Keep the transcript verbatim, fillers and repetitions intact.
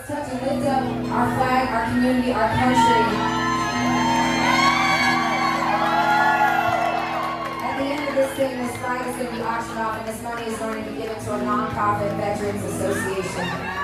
Let's touch and lift up our flag, our community, our country. At the end of this thing, this flag is going to be auctioned off, and this money is going to be given to a nonprofit veterans association.